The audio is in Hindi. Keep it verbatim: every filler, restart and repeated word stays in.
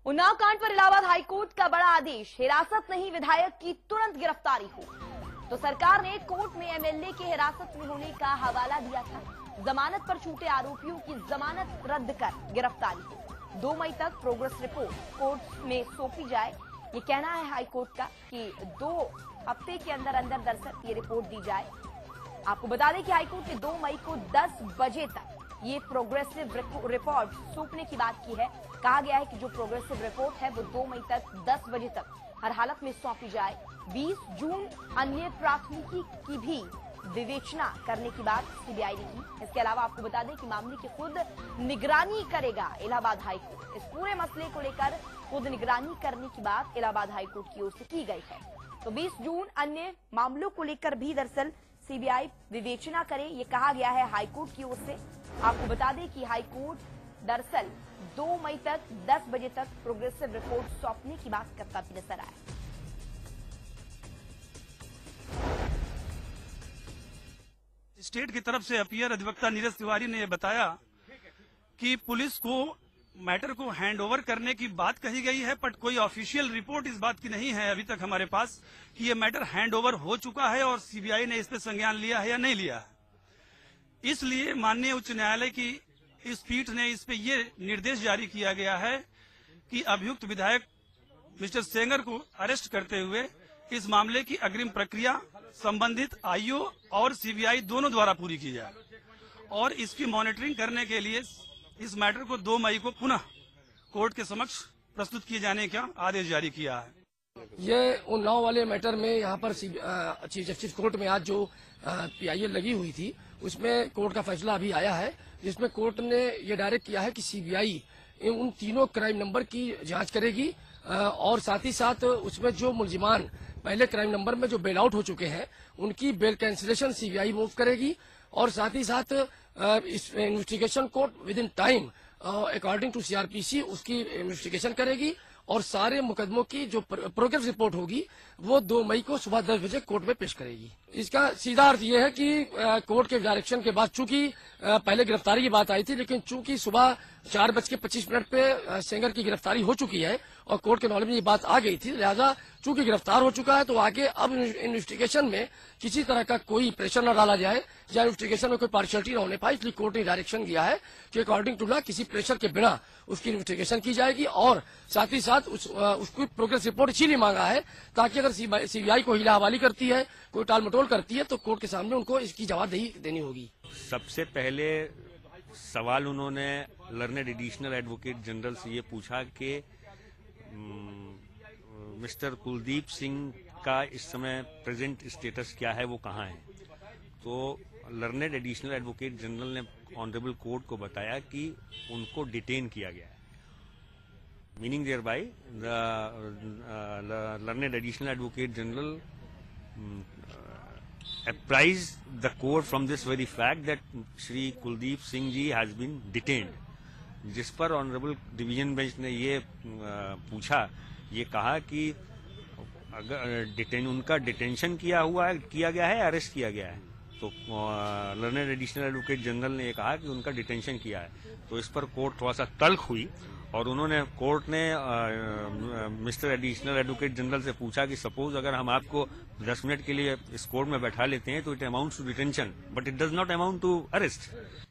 उन्नाव कांड पर इलाहाबाद हाईकोर्ट का बड़ा आदेश, हिरासत नहीं विधायक की तुरंत गिरफ्तारी हो। तो सरकार ने कोर्ट में एमएलए के हिरासत में होने का हवाला दिया था। जमानत पर छूटे आरोपियों की जमानत रद्द कर गिरफ्तारी हो। दो मई तक प्रोग्रेस रिपोर्ट कोर्ट में सौंपी जाए, ये कहना है हाईकोर्ट का कि दो हफ्ते के अंदर अंदर दरअसल ये रिपोर्ट दी जाए। आपको बता दें कि हाईकोर्ट ने दो मई को दस बजे तक ये प्रोग्रेसिव रिपोर्ट सौंपने की बात की है। कहा गया है कि जो प्रोग्रेसिव रिपोर्ट है वो दो मई तक दस बजे तक हर हालत में सौंपी जाए। बीस जून अन्य प्राथमिकी की भी विवेचना करने की बात सीबीआई ने की। इसके अलावा आपको बता दें कि मामले की खुद निगरानी करेगा इलाहाबाद हाईकोर्ट। इस पूरे मसले को लेकर खुद निगरानी करने की बात इलाहाबाद हाईकोर्ट की ओर से की गई है। तो बीस जून अन्य मामलों को लेकर भी दरअसल सीबीआई विवेचना करे, ये कहा गया है हाईकोर्ट की ओर से। आपको बता दें कि हाईकोर्ट दरअसल दो मई तक दस बजे तक प्रोग्रेसिव रिपोर्ट सौंपने की बात करता भी नजर आया। स्टेट की तरफ से अपीयर अधिवक्ता नीरज तिवारी ने यह बताया कि पुलिस को मैटर को हैंड ओवर करने की बात कही गई है, बट कोई ऑफिशियल रिपोर्ट इस बात की नहीं है अभी तक हमारे पास कि यह मैटर हैंड ओवर हो चुका है और सीबीआई ने इस पर संज्ञान लिया है या नहीं लिया है। इसलिए माननीय उच्च न्यायालय की इस पीठ ने इस पे ये निर्देश जारी किया गया है कि अभियुक्त विधायक मिस्टर सेंगर को अरेस्ट करते हुए इस मामले की अग्रिम प्रक्रिया संबंधित आईओ और सीबीआई दोनों द्वारा पूरी की जाए और इसकी मॉनिटरिंग करने के लिए इस मैटर को दो मई को पुनः कोर्ट के समक्ष प्रस्तुत किए जाने का आदेश जारी किया है। ये उन्नाव वाले मैटर में यहाँ पर चीफ जस्टिस कोर्ट में आज जो पीआईएल लगी हुई थी उसमें कोर्ट का फैसला अभी आया है, जिसमें कोर्ट ने ये डायरेक्ट किया है कि सीबीआई उन तीनों क्राइम नंबर की जांच करेगी और साथ ही साथ उसमें जो मुलजिमान पहले क्राइम नंबर में जो बेल आउट हो चुके हैं उनकी बेल कैंसिलेशन सीबीआई मूव करेगी और साथ ही साथ इस इन्वेस्टिगेशन को within time according to CrPC उसकी इन्वेस्टिगेशन करेगी और सारे मुकदमों की जो प्रोग्रेस रिपोर्ट होगी वो दो मई को सुबह दस बजे कोर्ट में पेश करेगी। इसका सीधा अर्थ ये है कि कोर्ट के डायरेक्शन के बाद चूंकि पहले गिरफ्तारी की बात आई थी, लेकिन चूंकि सुबह चार बज के पच्चीस मिनट पे सेंगर की गिरफ्तारी हो चुकी है और कोर्ट के नॉलेज में ये बात आ गई थी, लिहाजा चूंकि गिरफ्तार हो चुका है तो आगे अब इन्वेस्टिगेशन में किसी तरह का कोई प्रेशर न डाला जाए या इन्वेस्टिगेशन में कोई पार्शियलिटी न होने पाए। इसलिए कोर्ट ने डायरेक्शन दिया है कि अकॉर्डिंग टू लॉ किसी प्रेशर के बिना उसकी इन्वेस्टिगेशन की जाएगी और साथ ही साथ उस, उसकी प्रोग्रेस रिपोर्ट इसीलिए मांगा है ताकि अगर सीबीआई को हिला हवाली करती है, कोई टाल मटोल करती है तो कोर्ट के सामने उनको इसकी जवाबदेही देनी होगी। सबसे पहले सवाल उन्होंने लर्नेड एडिशनल एडवोकेट जनरल से ये पूछा कि मिस्टर कुलदीप सिंह का इस समय प्रेजेंट स्टेटस क्या है, वो कहाँ है। तो लर्नेड एडिशनल एडवोकेट जनरल ने ऑनरेबल कोर्ट को बताया कि उनको डिटेन किया गया है, meaning thereby the learned additional advocate general apprised the court from this very fact that Shri Kuldeep Singh ji has been detained, जिस पर ऑनरेबल डिवीजन बेंच ने ये पूछा, ये कहा कि अगर डिटेन उनका डिटेंशन किया हुआ है, किया गया है, अरेस्ट किया गया है। तो लर्नेड एडिशनल एडवोकेट जनरल ने ये कहा कि उनका डिटेंशन किया है। तो इस पर कोर्ट थोड़ा सा तल्ख हुई और उन्होंने कोर्ट ने मिस्टर एडिशनल एडवोकेट जनरल से पूछा कि सपोज अगर हम आपको दस मिनट के लिए इस कोर्ट में बैठा लेते हैं तो it amounts to detention but it does not amount to arrest.